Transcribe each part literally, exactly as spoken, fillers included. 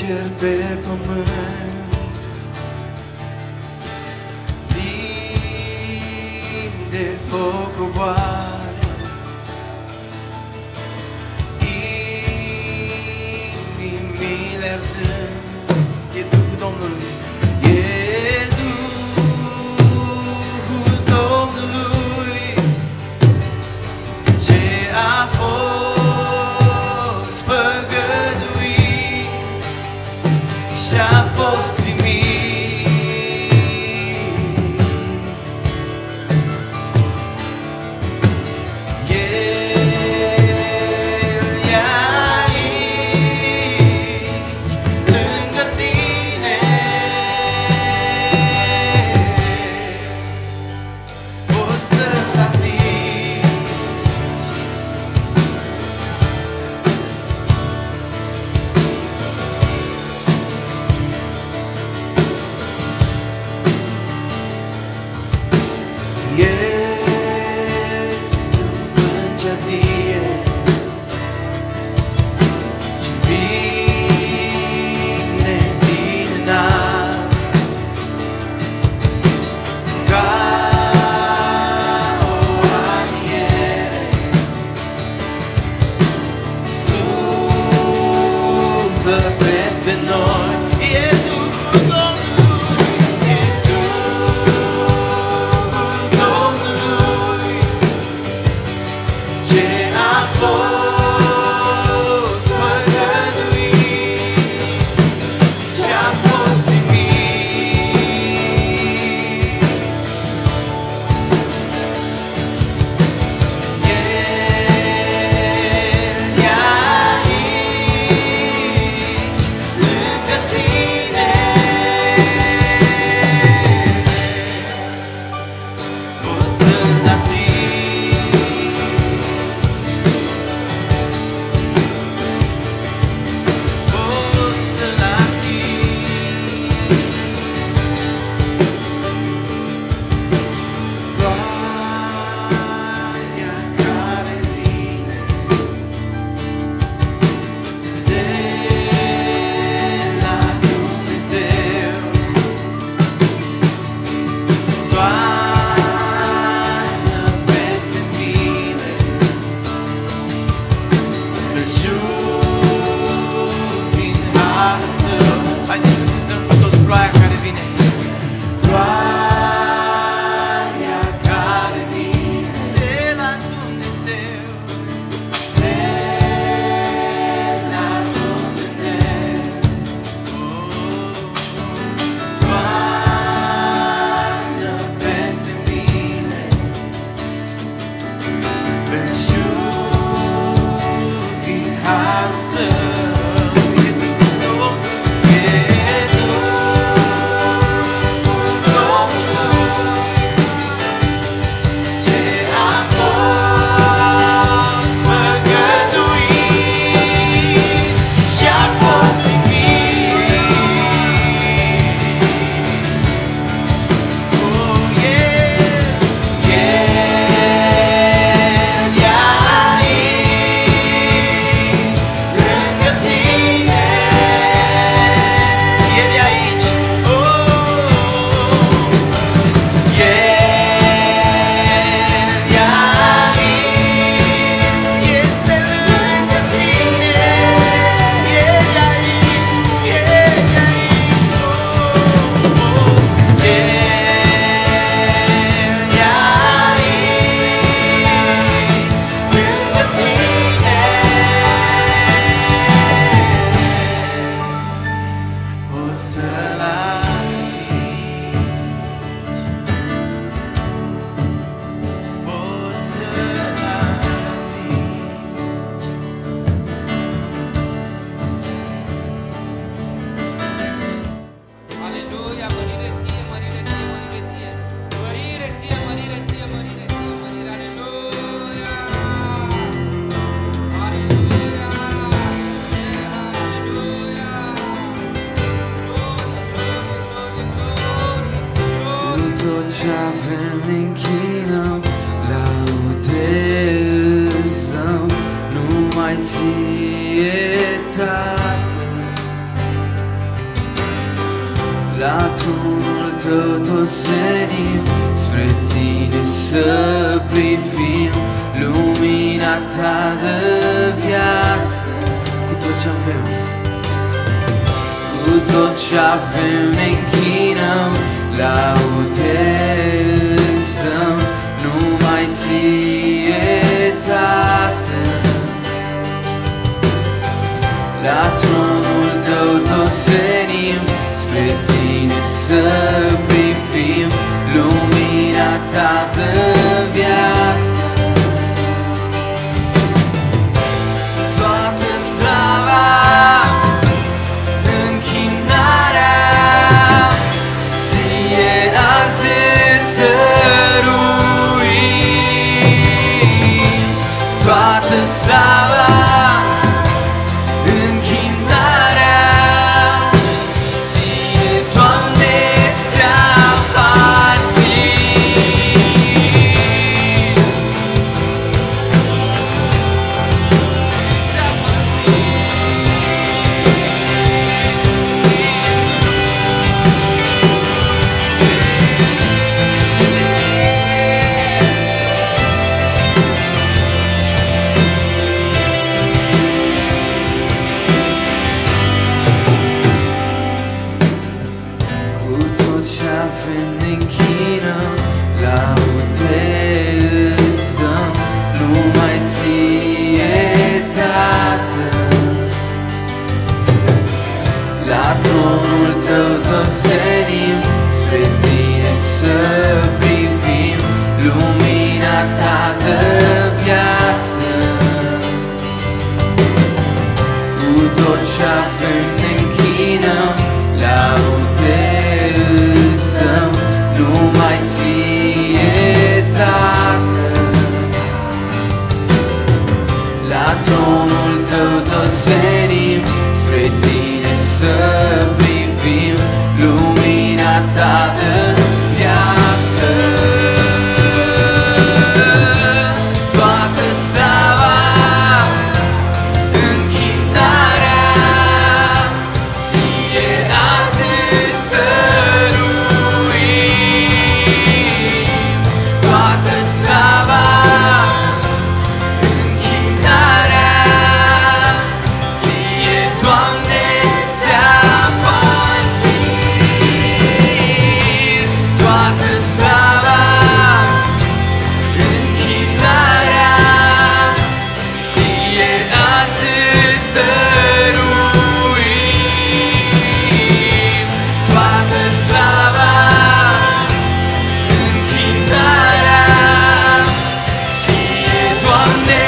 cer pe pământ, plin de foc coboară, inimile arzând. E Duhul Domnului, e Duhul Domnului, ce a fost făgăduit și-a fost trimis. ție, Tată, tronul tău toți venim, spre tine să privim lumina ta de viață. Cu tot ce avem, cu tot ce avem ne închinăm, laudăm numai ție, Tată. La tronul tău toți venim, spre tine să privim lumina ta de viață. Toată slava, închinarea, ție azi îți dăruim. Toată slava, la tronul tău toți venim, spre tine să privim lumina ta de viață. Cu tot ce avem ne închinăm, laudăm numai ție, Tată. La tronul tău toți venim, spre tine să privim lumina ta de viață. Toată slava, închinarea, ție azi îți dăruim. Toată slava, închinarea, ție, Doamne, ți-aparțin. Toată slava, închinarea, ție azi îți dăruim. Toată slava, închinarea, ție, Doamne,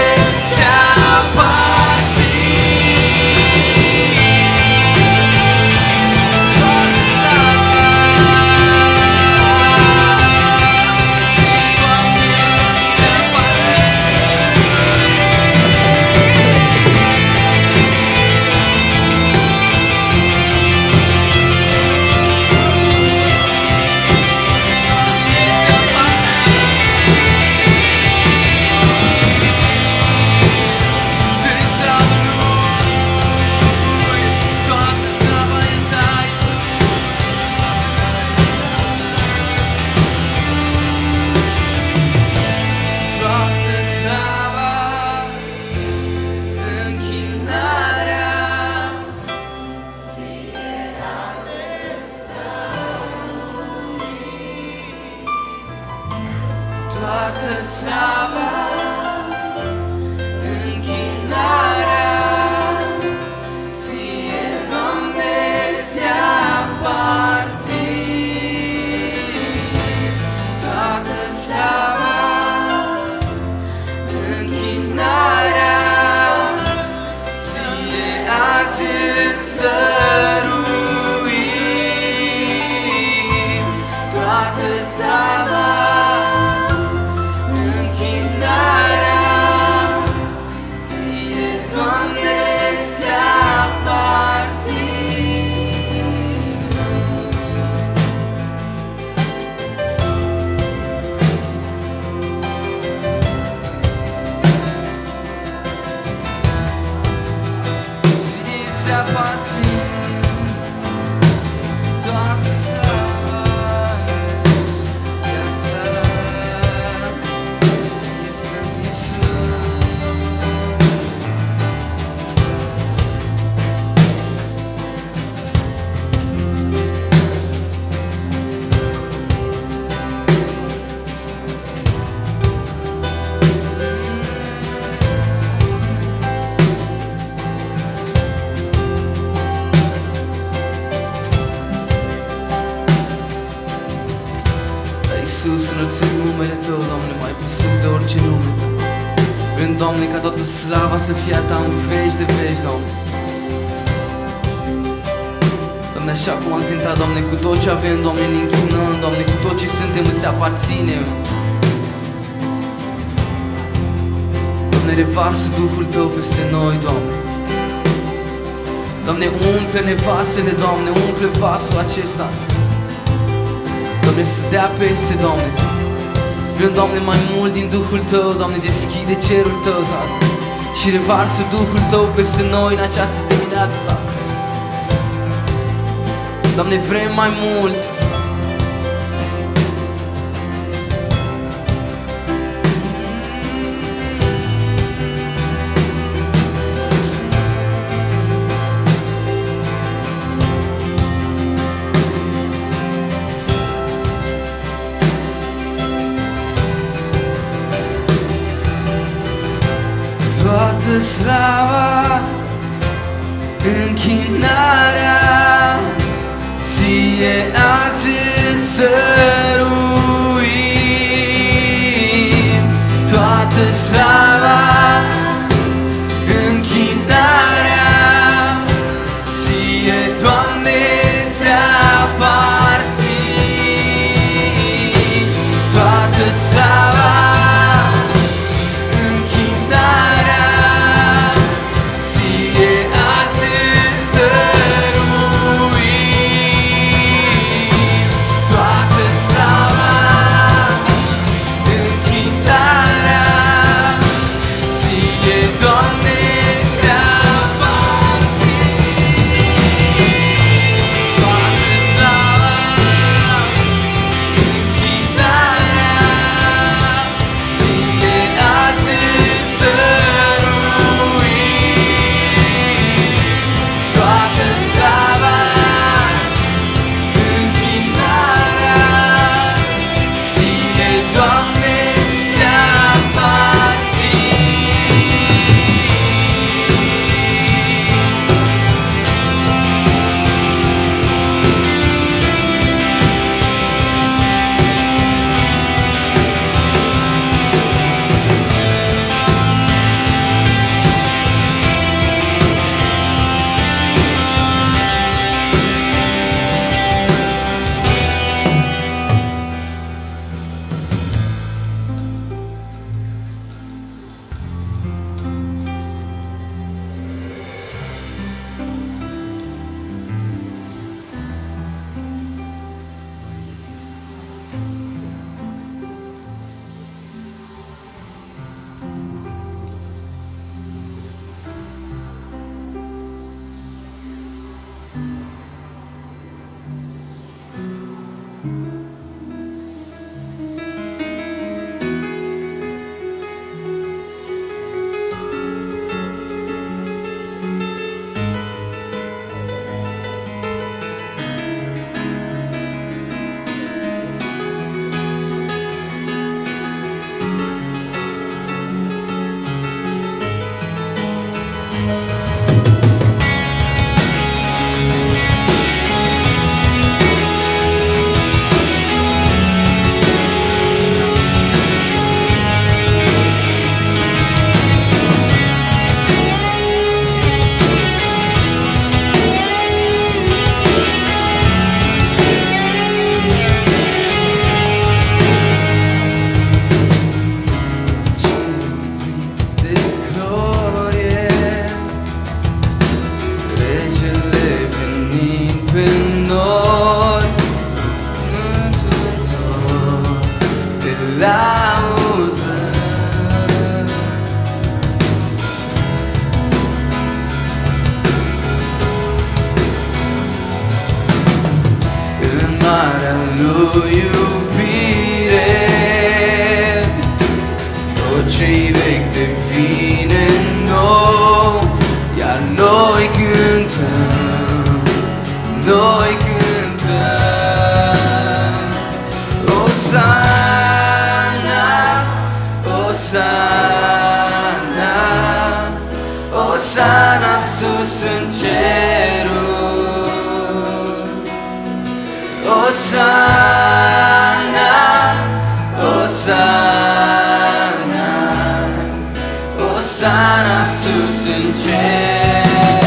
toată slava, închinarea, ție, Doamne, ți-aparțin. Toată slava, Doamne, ca toată slava să fie a Ta în veci de veci, Doamne. Doamne, așa cum am cântat, Doamne, cu tot ce avem, Doamne, ne închinăm, Doamne, cu tot ce suntem îți aparținem. Doamne, revarsă Duhul Tău peste noi, Doamne. Doamne, umple-ne vasele, Doamne, umple vasul acesta. Doamne, să dea peste, Doamne. Vrem, Doamne, mai mult din Duhul Tău, Doamne, deschide cerul Tău, Doamne, și revarsă Duhul Tău peste noi în această dimineață, Doamne. Doamne, vrem mai mult. Toată slava, închinarea Ție azi îți dăruim. Toată slava, închinarea Ție, Doamne, ți-aparțin. Toată slava, marea lui iubire, tot ce-i vechi devine nou, iar noi cântăm, noi cântăm. Osana, Osana, Osana sus în ceruri. Osana, Osana, Osana sus în cer.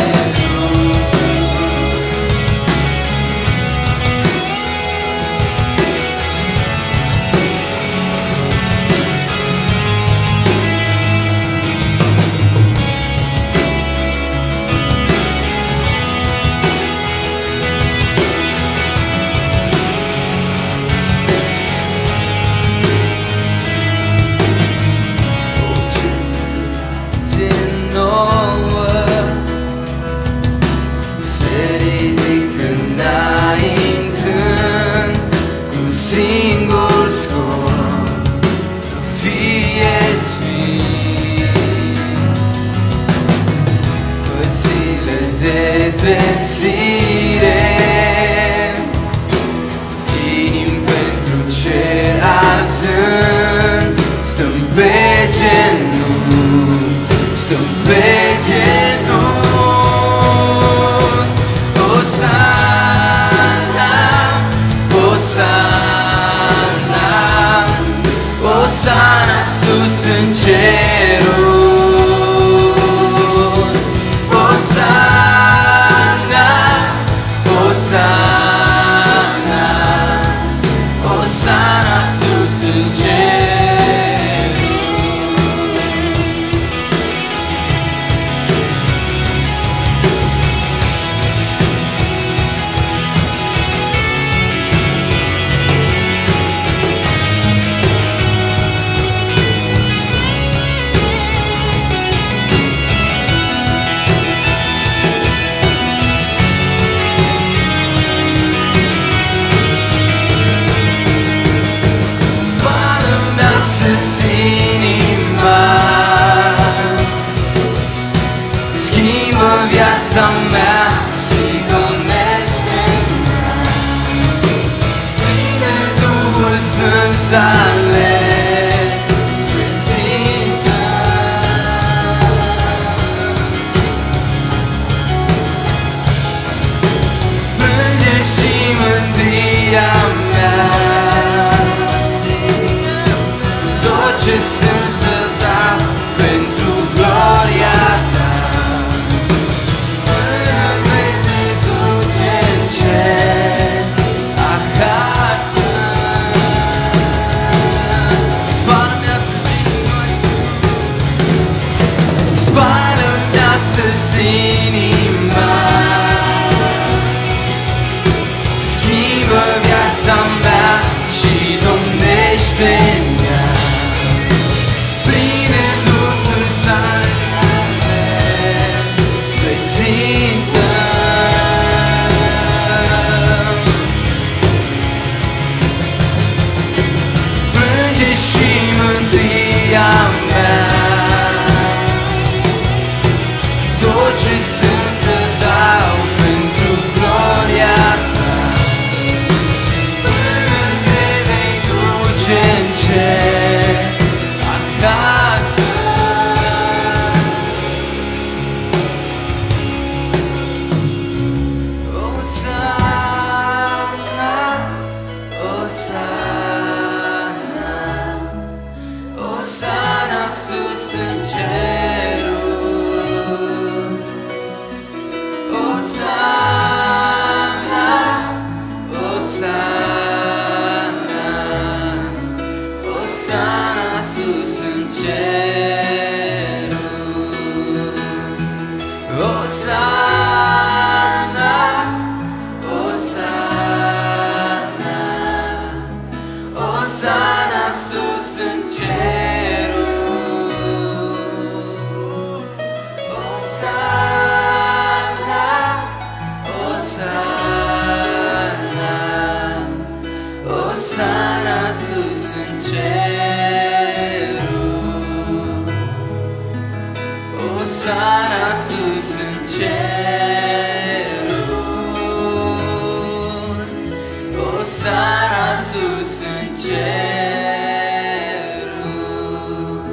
Trezire, inim pentru cer arzând, stăm pe genunchi, stăm pe genunchi. Osana, Osana, Osana sus în ceruri. Viața mea și gonește-mea, prin Duhul Sfânt să alerg spre țintă. Plânge și mândria mea, tot ce sunt să dau pentru gloria ta. Inima, schimbă viața mea și domnește-mi-a, pline Duhul Sfânt spre țintă. Plânge și mândria mea, tot ce sunt să dau pentru gloria ta, până te vei duce în cer acasă. Osana, Osana, Osana sus în cer. Osana, Osana, Osana sus în ceruri. Osana, Osana, Osana sus în ceruri. Osana, Osana sus în ceruri. Osana sus în ceruri. Osana sus în ceruri.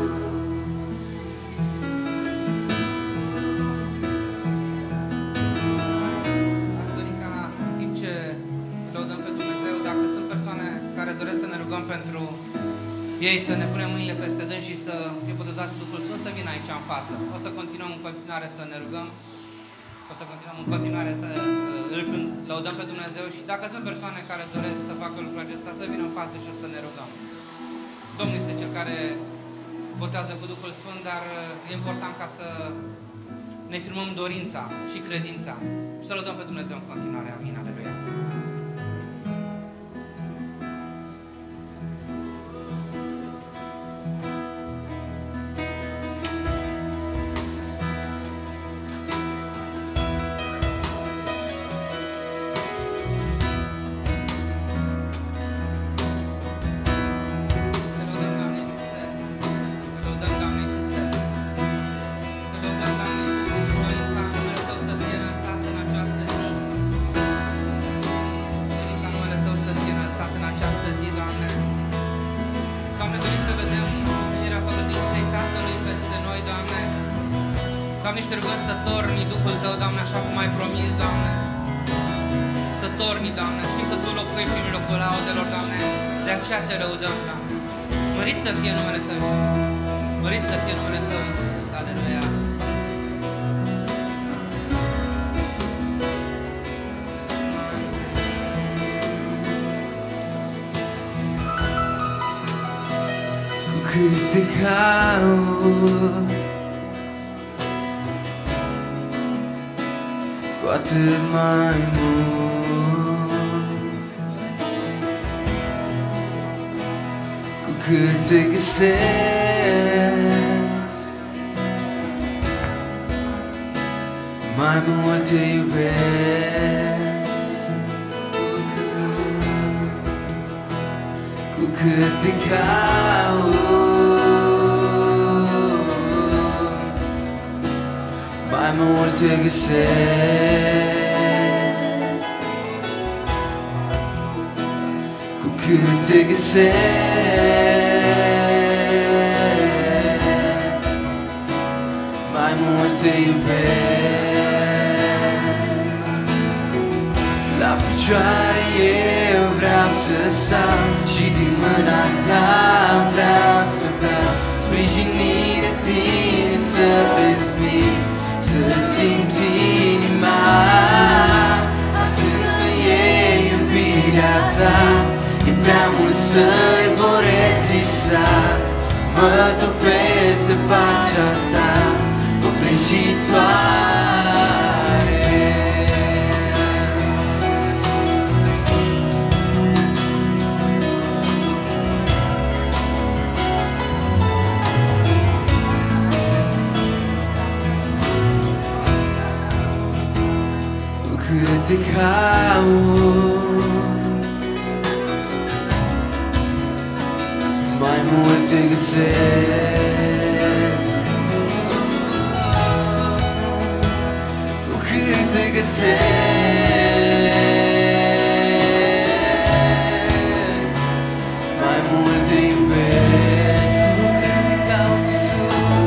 Aș dori ca în timp ce lăudăm pe Dumnezeu, dacă sunt persoane care doresc să ne rugăm pentru ei, să ne punem mâinile peste dâns și să fie botezat cu Duhul Sfânt, să vină aici în față. O să continuăm în continuare să ne rugăm. O să continuăm în continuare să îl lăudăm pe Dumnezeu și dacă sunt persoane care doresc să facă lucrul acesta, să vină în față și o să ne rugăm. Domnul este Cel care botează cu Duhul Sfânt, dar e important ca să ne exprimăm dorința și credința și să lăudăm pe Dumnezeu în continuare. Amin. Aleluia. Doamne, și te rugăm să torni Duhul Tău, Doamne, așa cum ai promis, Doamne. Să torni, Doamne. Știi că Tu locuiești în locul laudelor, Doamne. De aceea te lăudăm, Doamne. Mărit să fie numele Tău, Iisus. Mărit să fie numele Tău, Iisus. Aleluia. Cu cât te caut, cu atât mai mult. Cu cât te găsesc, mai mult te iubesc. Cu cât te caut, mai mult te găsesc. Cu cât te găsesc, mai mult te iubesc. La picioare eu vreau să stau și din mâna ta vreau să beau, sprijinit de tine să respir, să-ți simt inima. Atât că e iubirea ta, e prea mult să-i vor rezista. Mă topesc de pacea ta, copleșitoare. Cu cât te caut, mai mult te găsesc. Cu cât te găsesc, mai mult te iubesc. Cu cât te caut, Iisus,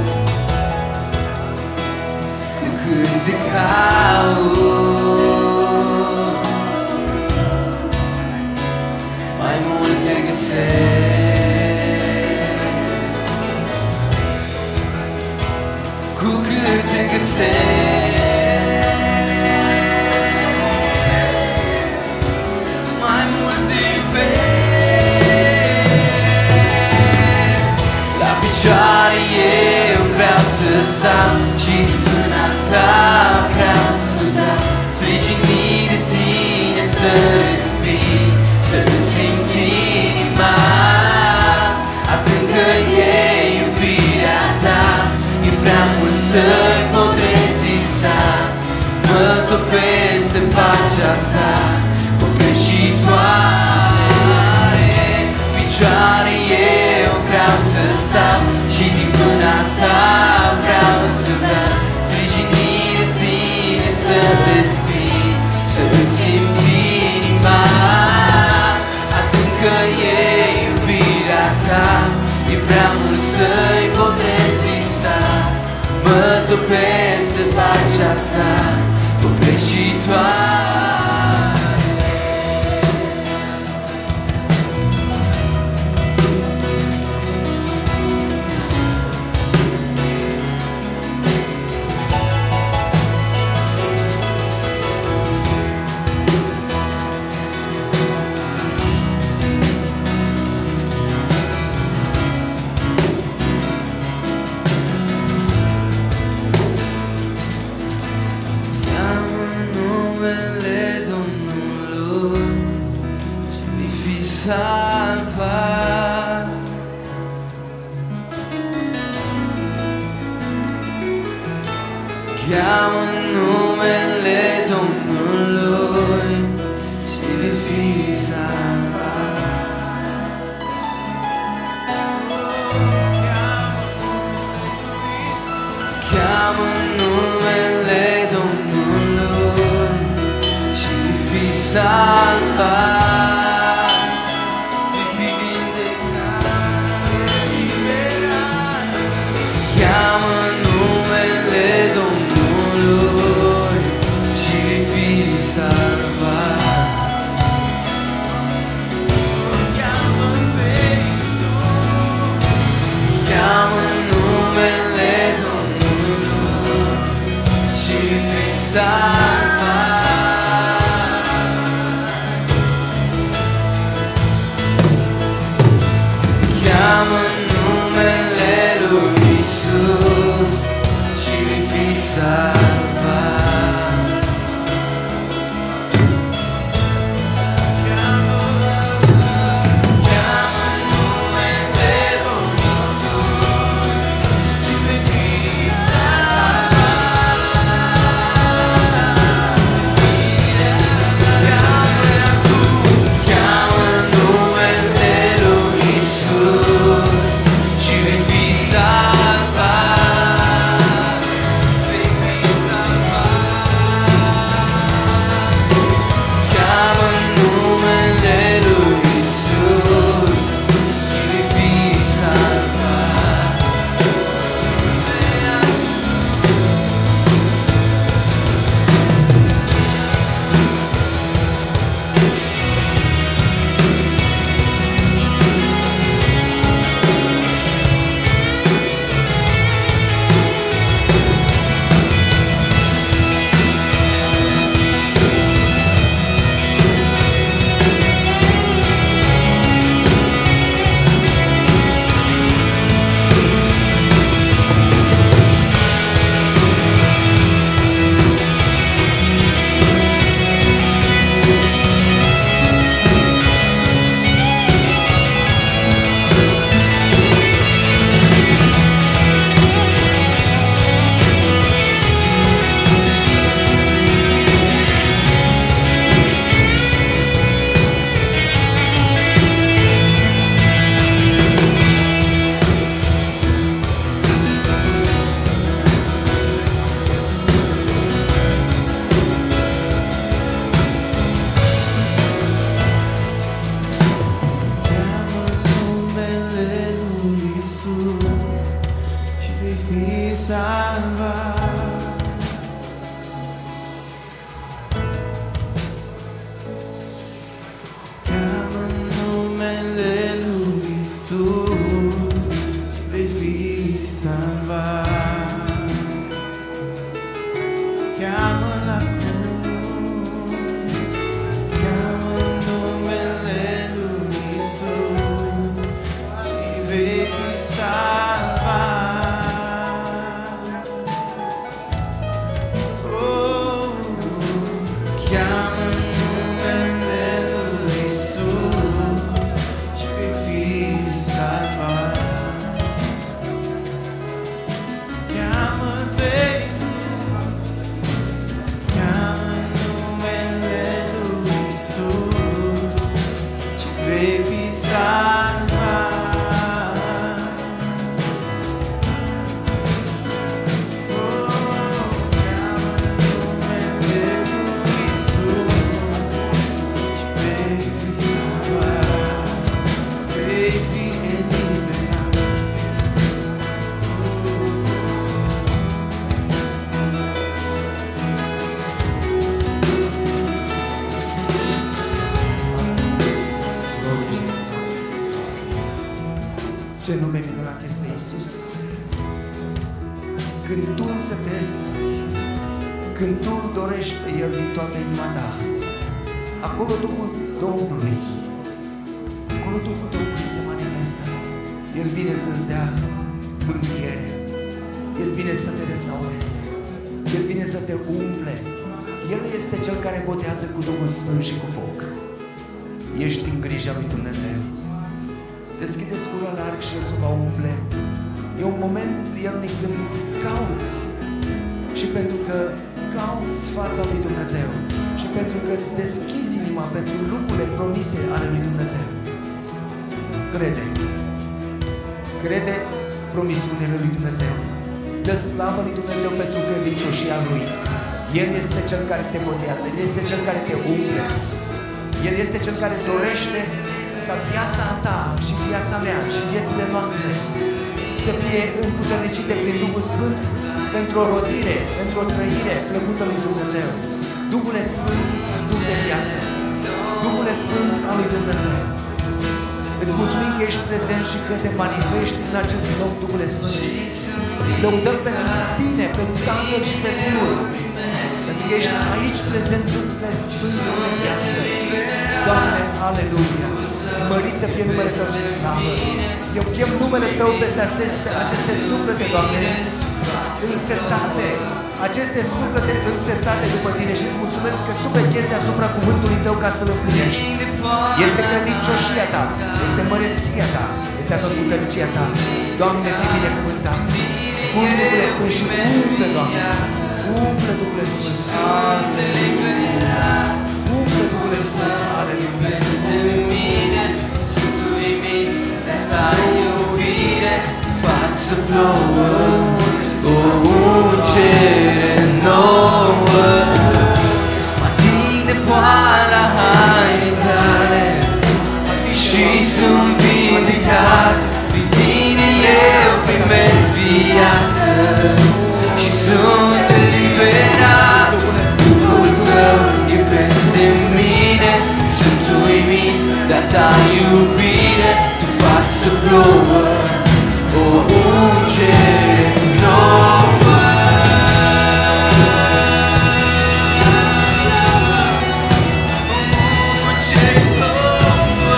cu cât te caut, mai mult te găsesc. Cu cât te găsesc, mai mult te iubesc. La picioare eu vreau să stau și din mâna ta vreau să dau, sprijinit de tine să respir, să-ți simt inima. Atât că e iubirea ta, e prea mult să-i pot rezista. Mă topesc de pacea ta, copleșitoare. Picioare eu vreau să stau și din mâna ta vreau să dau, sprijinit de tine să respir, să-ți simt inima. Atât că e iubirea ta, e prea mult să-i pot rezista. Mă topesc de pacea ta, copleșitoare. Cu Cheamă numele Domnului și vei fi salvat. Cheamă numele Domnului și vei fi salvat. Vei fi vindecat. Cheamă numele Domnului și vei fi salvat. Cheamă numele Domnului și vei fi salvat. Cheamă numele lui Iisus și vei fi salvat. Cheamă numele lui Iisus și vei fi Cheamă numele lui Iisus și vei fi salvat. Vei fi salvat. Cheamă numele lui Iisus și vei fi salvat. Cheamă numele lui Iisus și vei fi salvat. Cheamă la cruce. Cheamă numele lui Iisus și vei fi salvat. Oh, cheamă numele lui Iisus și vei fi salvat. Cheamă pe Iisus, cheamă numele lui Iisus și vei fi salvat. Oh, cheamă numele lui Iisus și vei fi salvat. Vei fi eliberat. Ce nume minunat este Iisus! Când tu îl setezi, când tu îl dorești pe El din toată inima ta, acolo Duhul Domnului, acolo Duhul Domnului se manifestă. El vine să-ți dea mântuire, El vine să te restaureze, El vine să te umple. El este Cel care botează cu Duhul Sfânt și cu foc. Ești în grija lui Dumnezeu. Deschideți gura larg și El să vă umple. E un moment prielnic când cauți și pentru că cauți fața lui Dumnezeu și pentru că îți deschizi inima pentru lucrurile promise ale lui Dumnezeu. Crede. Crede promisiunile lui Dumnezeu. Dă slavă lui Dumnezeu pentru credincioșia Lui. El este Cel care te botează, El este Cel care te umple. El este Cel care dorește ca viața ta și viața mea și viețile noastre să fie împuternicite prin Duhul Sfânt pentru o rodire, pentru o trăire plăcută lui Dumnezeu. Duhul Sfânt, Duh de viață. Duhul Sfânt al lui Dumnezeu. Îți mulțumim că ești prezent și că te manifesti în acest loc, Duhul Sfânt. Lăudăm pentru tine, pentru Tatăl și pe Fiul. Pentru că ești aici prezent, Duhul Sfânt de viață. Doamne, aleluia! Mărit să fie numele Tău și slavă. Eu chem numele Tău peste aceste, aceste suflete, Doamne, însetate. Aceste suflete însetate după Tine și îți mulțumesc că Tu vechezi asupra cuvântului Tău ca să-L împlinești. Este credincioșia Ta, este măreția Ta, este atotputernicia Ta. Doamne, fii binecuvântat. Urci Duhul Sfânt și umple, Doamne. Umple Duhul Sfânt. Aleluia. Umple Duhul Sfânt. Aleluia. Față plouă, o uncere nouă, ating de poala hainei Tale și sunt vindecat. Prin Tine eu primesc viață și sunt eliberat. Duhul Tău e peste mine, sunt uimit de a Ta iubire. Tu faci să plouă o uncere nouă. Uncere nouă.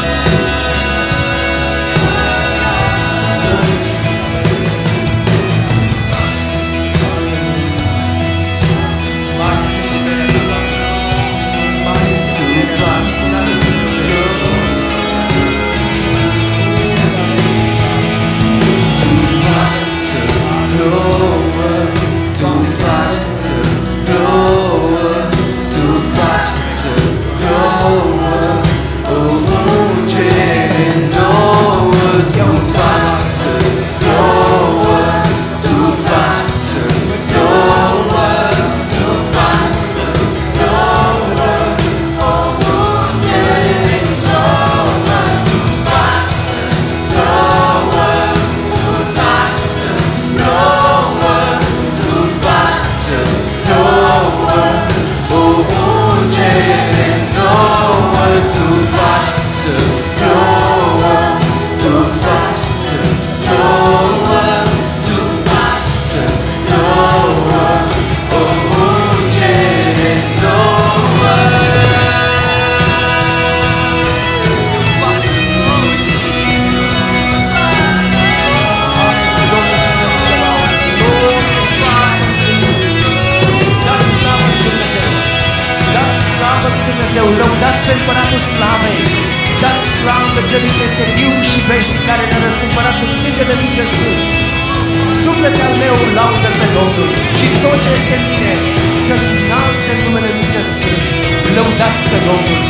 Lăudați pe Împăratul Slavei, dați slavă Celui ce este viu și veșnic, care ne-a răscumpărat cu sânge de vice sfânt. Suflete al meu laudă pe Domnul și tot ce este în mine să-L înalțe în numele vice sfânt. Lăudați pe Domnul.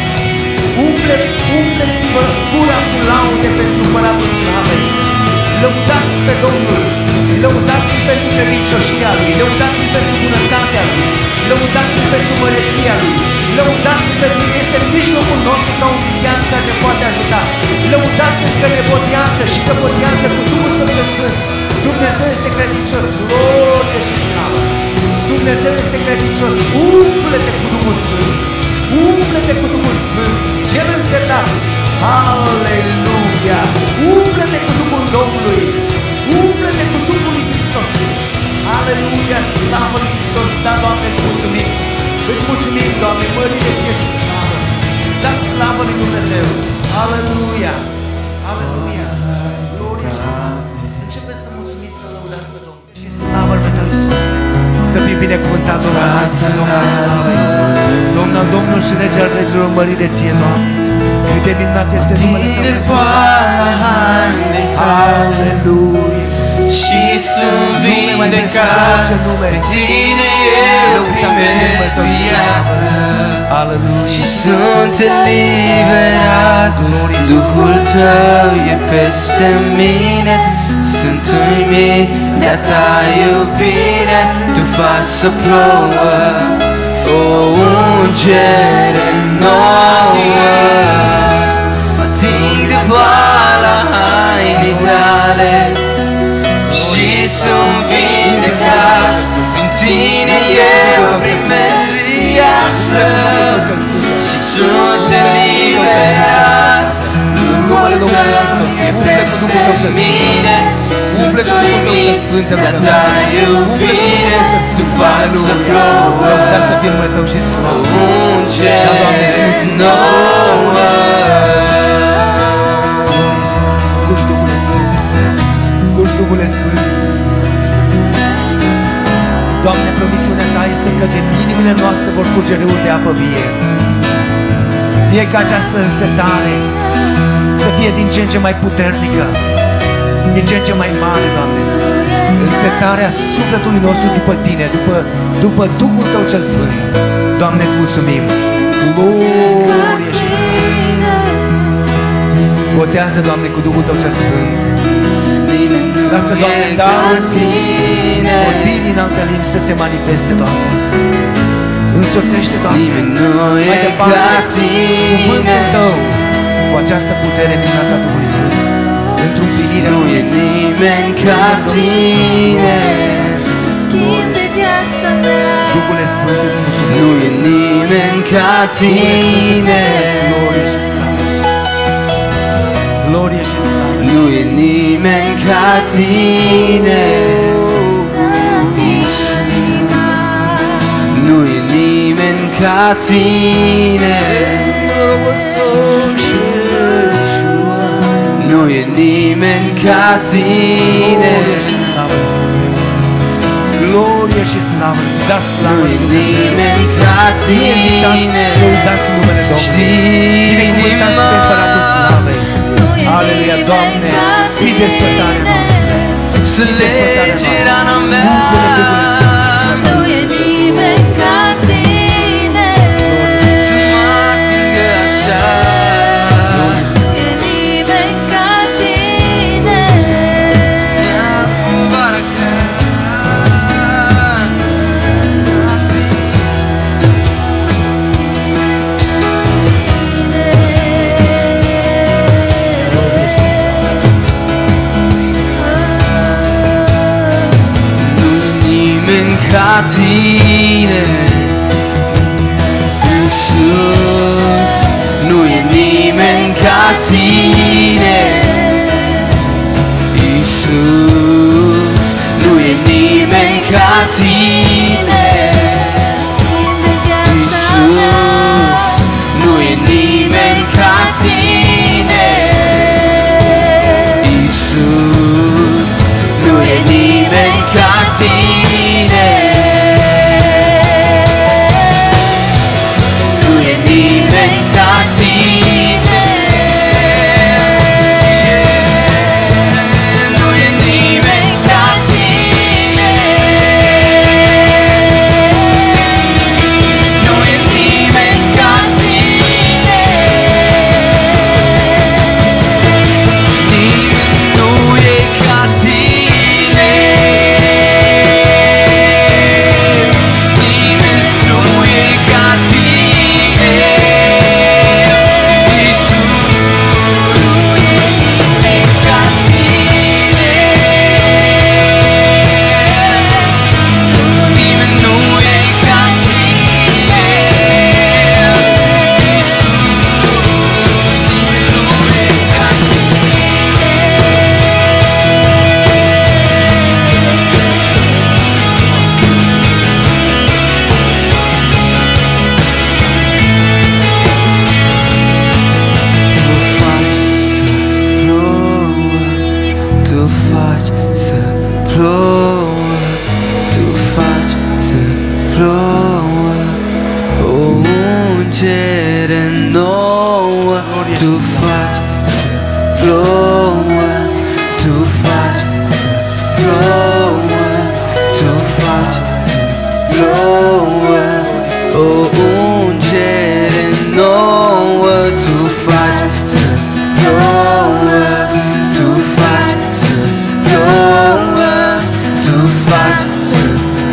Umple, umpleți-vă gura cu laude pentru Împăratul Slavei. Lăudați pe Domnul, lăudați-L pentru credincioșia Lui, lăudați-L pentru bunătatea Lui, lăudați-L pentru măreția Lui, lăudați-L pentru că este în mijlocul nostru ca un viață care ne poate ajuta. Lăudați-L că ne botează și că botează cu Duhul Său cel Sfânt. Dumnezeu este credincios, glorie și slavă. Dumnezeu este credincios, umple-te cu Duhul Sfânt, umple-te cu Duhul Sfânt, El însetat. Aleluia! Umple-te cu Duhul Domnului, umple-te cu Duhul lui Hristos. Aleluia! Slavă lui Hristos! Da, Doamne, îți mulțumim! Îți mulțumim, Doamne, mărire ție și slavă! Dați slavă lui Dumnezeu! Aleluia! Aleluia! Glorie și slavă! Începeți să mulțumiți, să lăudați pe Domnul! Și slavă lui Dumnezeu Iisus! Să fii binecuvântat, Domnul, Domnul slavei! Domnul, Domnul și Rege al Regilor, mărire ție, Doamne! Cât de minunat este numele Tău! Aleluia! Și sunt vindecat, în tine eu primesc viață. Aleluia. Și sunt eliberat, Duhul Tău e peste mine. Sunt uimit de-a Ta iubire. Tu faci să plouă o ungere nouă. Mă ating de boala hainii Tale și sunt vindecat. În Tine eu primesc viață și sunt eliberat. Duhul Tău e peste mine. Sunt uimit de-a Ta iubire. Tu faci să plouă Dar să fie numele Tău și să o ungere nouă. Cuși Duhule Sfânt, Cuși Duhule Sfânt. Doamne, promisiunea Ta este că din inimile noastre vor curge râuri de apă vie. Fie ca această însetare să fie din ce în ce mai puternică, din ce în ce mai mare, Doamne. Însetarea sufletului nostru după Tine, după, după Duhul Tău cel Sfânt. Doamne, îți mulțumim. Glorie și slavă. Botează, Doamne, cu Duhul Tău cel Sfânt. Lasă, Doamne, darul vorbirii în alte limbi să se manifeste, Doamne. Însoțește, Doamne, mai departe cuvântul Tău cu această putere minunată a Duhului Sfânt. Într-un plinire Nu e nimeni ca Tine. Să schimbe viața mea. Duhule Sfânt, îți mulțumim. Nu e nimeni ca Tine. Glorie și slavă. Glorie și slavă. Nu e nimeni ca Tine. Nu e nimeni ca Tine. Nu e nimeni ca Tine. Glorie și slavă. Da slavă Nu e lui Dumnezeu. nimeni ca Tine. Lăudați numele Domnului. Binecuvântați pe Împăratul Slavei. Aleluia, Doamne, fii desfătarea noastră. Sunt legea mea. Nu e nimeni ca Tine. Să mă atingă așa. Nu e nimeni ca Tine. Ca Tine, Iisus, nu e nimeni ca Tine. Iisus, nu e nimeni ca Tine. Iisus, nu e nimeni ca Tine. Iisus, nu e nimeni ca Tine. Tu faci să plouă, Tu faci să plouă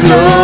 glorie.